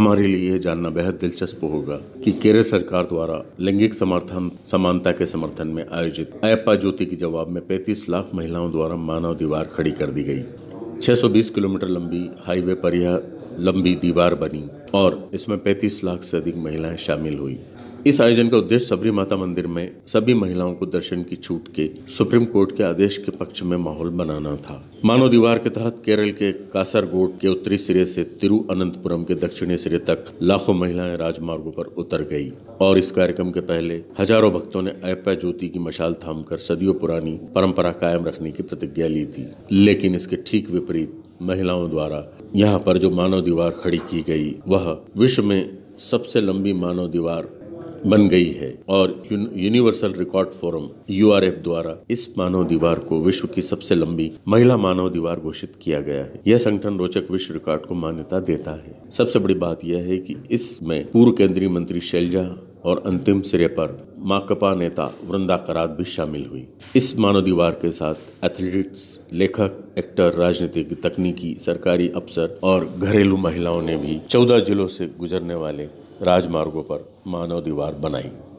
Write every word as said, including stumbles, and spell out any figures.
हमारे लिए यह जानना बेहद दिलचस्प होगा कि केरल सरकार द्वारा लैंगिक समर्थन समानता के समर्थन में आयोजित अयप्पा ज्योति के जवाब में पैंतीस लाख महिलाओं द्वारा मानव दीवार खड़ी कर दी गई। छह सौ बीस किलोमीटर लंबी हाईवे पर यह लंबी दीवार बनी और इसमें पैंतीस लाख से अधिक महिलाएं शामिल हुई। इस आयोजन का उद्देश्य सबरी माता मंदिर में सभी महिलाओं को दर्शन की छूट के सुप्रीम कोर्ट के आदेश के पक्ष में माहौल बनाना था। मानव दीवार के तहत केरल के कासरगोड के उत्तरी सिरे से तिरुअनंतपुरम के दक्षिणी सिरे तक लाखों महिलाएं राजमार्गों पर उतर गई और इस कार्यक्रम के पहले हजारों भक्तों ने अयप्पा ज्योति की मशाल थामकर सदियों पुरानी परंपरा कायम रखने की प्रतिज्ञा ली थी। लेकिन इसके ठीक विपरीत महिलाओं द्वारा यहाँ पर जो मानव दीवार खड़ी की गई वह विश्व में सबसे लंबी मानव दीवार बन गई है और universal record forum U R F द्वारा इस मानव दीवार को विश्व की सबसे लंबी महिला मानव दीवार घोषित किया गया है। यह संगठन रोचक विश्व रिकॉर्ड को मान्यता देता है। सबसे बड़ी बात यह है कि इसमें पूर्व केंद्रीय मंत्री शैलजा और अंतिम सिरे पर माकपा नेता वृंदा करात भी शामिल हुई। इस मानव दीवार के साथ एथलीट्स, लेखक, एक्टर, राजनीतिक, तकनीकी, सरकारी अफसर और घरेलू महिलाओं ने भी चौदह जिलों से गुजरने वाले राजमार्गों पर मानव दीवार बनाई।